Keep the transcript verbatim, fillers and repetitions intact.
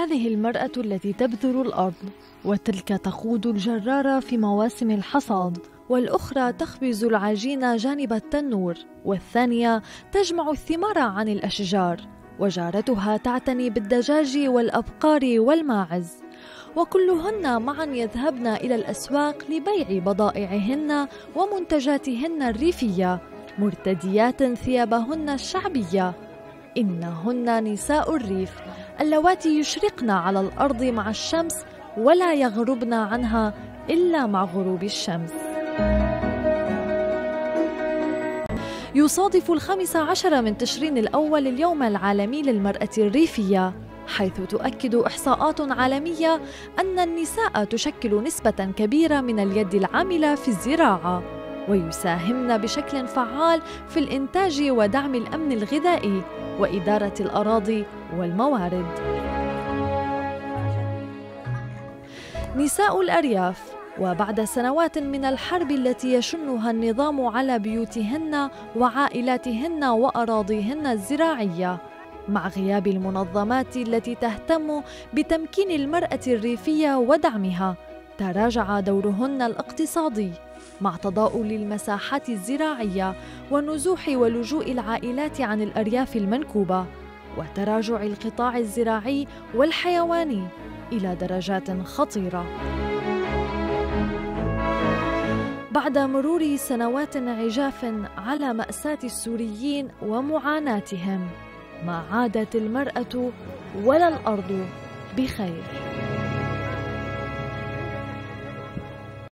هذه المرأة التي تبذر الأرض، وتلك تقود الجرار في مواسم الحصاد، والأخرى تخبز العجين جانب التنور، والثانية تجمع الثمار عن الأشجار، وجارتها تعتني بالدجاج والأبقار والماعز، وكلهن معا يذهبن إلى الأسواق لبيع بضائعهن ومنتجاتهن الريفية، مرتديات ثيابهن الشعبية. إنهن نساء الريف اللواتي يشرقن على الأرض مع الشمس ولا يغربن عنها إلا مع غروب الشمس. يصادف الخامس عشر من تشرين الأول اليوم العالمي للمرأة الريفية، حيث تؤكد إحصاءات عالمية أن النساء تشكل نسبة كبيرة من اليد العاملة في الزراعة، ويساهمن بشكل فعال في الإنتاج ودعم الأمن الغذائي وإدارة الأراضي والموارد. نساء الأرياف، وبعد سنوات من الحرب التي يشنها النظام على بيوتهن وعائلاتهن وأراضيهن الزراعية، مع غياب المنظمات التي تهتم بتمكين المرأة الريفية ودعمها، تراجع دورهن الاقتصادي مع تضاؤل المساحات الزراعية ونزوح ولجوء العائلات عن الأرياف المنكوبة، وتراجع القطاع الزراعي والحيواني إلى درجات خطيرة. بعد مرور سنوات عجاف على مأساة السوريين ومعاناتهم، ما عادت المرأة ولا الأرض بخير.